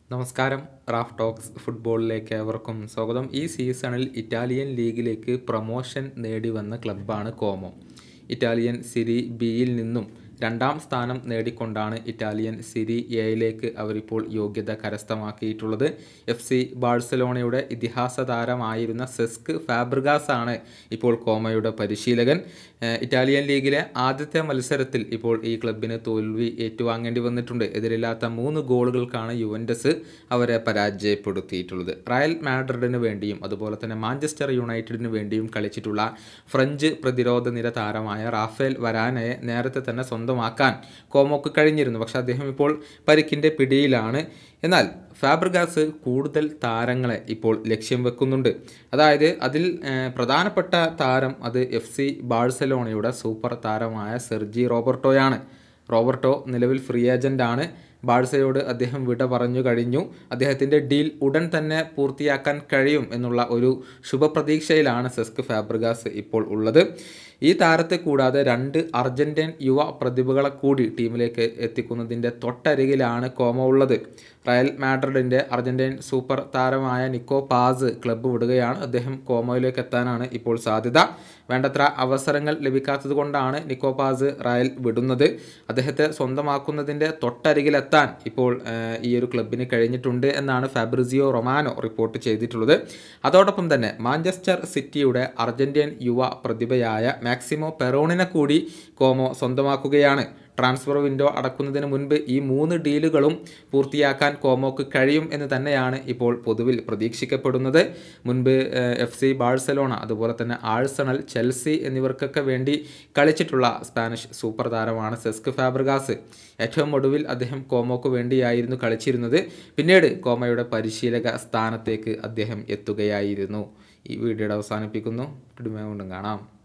നമസ്കാരം. Raf talks ഫുട്ബോളിലേക്ക് ഏവർക്കും സ്വാഗതം. ഈ സീസണിൽ ഇറ്റാലിയൻ ലീഗിലേക്ക് പ്രൊമോഷൻ നേടി വന്ന ക്ലബ്ബാണ് കോമോ. ഇറ്റാലിയൻ സിരി ബിയിൽ നിന്നും രണ്ടാം സ്ഥാനം നേടിക്കൊണ്ടാണ് ഇറ്റാലിയൻ സിരി എയിലേക്ക് അവരിപ്പോൾ യോഗ്യത കരസ്ഥമാക്കിയിട്ടുള്ളത്. FC ബാഴ്സലോണയുടെ ഇതിഹാസ താരമായിരുന്ന സെസ്ക് ഫാബ്രിഗാസ് ആണ് ഇപ്പോൾ കോമോയുടെ പരിശീലകൻ. ഇറ്റാലിയൻ ലീഗിലെ ആദ്യത്തെ മത്സരത്തിൽ ഇപ്പോൾ ഈ ക്ലബിന് തോൽവി ഏറ്റുവാങ്ങേണ്ടി വന്നിട്ടുണ്ട്. എതിരില്ലാത്ത 3 ഗോളുകൾക്കാണ് യുവൻറ്റസ് അവരെ പരാജയപ്പെടുത്തിയിട്ടുള്ളത്. റയൽ മാഡ്രിഡിന് വേണ്ടിയും അതുപോലെ തന്നെ മാഞ്ചസ്റ്റർ യുണൈറ്റഡിന് വേണ്ടിയും കളിച്ചിട്ടുള്ള ഫ്രഞ്ച് പ്രതിരോധ നിര താരമായ റാഫേൽ വരാനയെ നേരത്തെ തന്നെ സ്വന്തമാക്കാൻ കോമോക്ക് കഴിഞ്ഞിരുന്നു. പക്ഷേ അദ്ദേഹം ഇപ്പോൾ പരിക്കിൻ്റെ പിടിയിലാണ്. എന്നാൽ ഫാബ്രിഗാസ് കൂടുതൽ താരങ്ങളെ ഇപ്പോൾ ലക്ഷ്യം വെക്കുന്നുണ്ട്. അതായത് അതിൽ പ്രധാനപ്പെട്ട താരം അത് FC ബാഴ്സലോണയുടെ സൂപ്പർ താരമായ സെർജി റോബർട്ടോയാണ്. റോബർട്ടോ നിലവിൽ ഫ്രീ ഏജൻ്റാണ്. ബാഴ്സയോട് അദ്ദേഹം വിട പറഞ്ഞു കഴിഞ്ഞു. അദ്ദേഹത്തിൻ്റെ ഡീൽ ഉടൻ തന്നെ പൂർത്തിയാക്കാൻ കഴിയും എന്നുള്ള ഒരു ശുഭപ്രതീക്ഷയിലാണ് സെസ്ക് ഫാബ്രിഗാസ് ഇപ്പോൾ ഉള്ളത്. ഈ താരത്തെ കൂടാതെ 2 അർജന്റീൻ യുവ പ്രതിഭകളെ കൂടി ടീമിലേക്ക് എത്തിക്കുന്നതിൻ്റെ തൊട്ടരികിലാണ് കോമോ ഉള്ളത്. റയൽ മാഡ്രിഡിൻ്റെ അർജന്റീൻ സൂപ്പർ താരമായ നിക്കോ പാസ് ക്ലബ്ബ് വിടുകയാണ്. അദ്ദേഹം കോമോയിലേക്ക് എത്താനാണ് ഇപ്പോൾ സാധ്യത. വേണ്ടത്ര അവസരങ്ങൾ ലഭിക്കാത്തത് കൊണ്ടാണ് നിക്കോ പാസ് റയൽ വിടുന്നത്. അദ്ദേഹത്തെ സ്വന്തമാക്കുന്നതിൻ്റെ തൊട്ടരികിലെത്താൻ ഇപ്പോൾ ഈ ഒരു ക്ലബിന് കഴിഞ്ഞിട്ടുണ്ട് എന്നാണ് ഫാബ്രിസിയോ റൊമാനോ റിപ്പോർട്ട് ചെയ്തിട്ടുള്ളത്. അതോടൊപ്പം തന്നെ മാഞ്ചസ്റ്റർ സിറ്റിയുടെ അർജന്റീൻ യുവ പ്രതിഭയായ മാക്സിമോ പെറോണിനെ കൂടി കോമോ സ്വന്തമാക്കുകയാണ്. ട്രാൻസ്ഫർ വിൻഡോ അടക്കുന്നതിന് മുൻപ് ഈ 3 ഡീലുകളും പൂർത്തിയാക്കാൻ കോമോക്ക് കഴിയും എന്ന് തന്നെയാണ് ഇപ്പോൾ പൊതുവിൽ പ്രതീക്ഷിക്കപ്പെടുന്നത്. മുൻപ് FC ബാഴ്സലോണ അതുപോലെ തന്നെ ആഴ്സണൽ, ചെൽസി എന്നിവർക്കൊക്കെ വേണ്ടി കളിച്ചിട്ടുള്ള സ്പാനിഷ് സൂപ്പർ താരമാണ് സെസ്ക് ഫാബ്രിഗാസ്. ഏറ്റവും ഒടുവിൽ അദ്ദേഹം കോമോക്ക് വേണ്ടിയായിരുന്നു കളിച്ചിരുന്നത്. പിന്നീട് കോമോയുടെ പരിശീലക സ്ഥാനത്തേക്ക് അദ്ദേഹം എത്തുകയായിരുന്നു. ഈ വീഡിയോയുടെ അവസാനിപ്പിക്കുന്നു. വീണ്ടും കാണാം.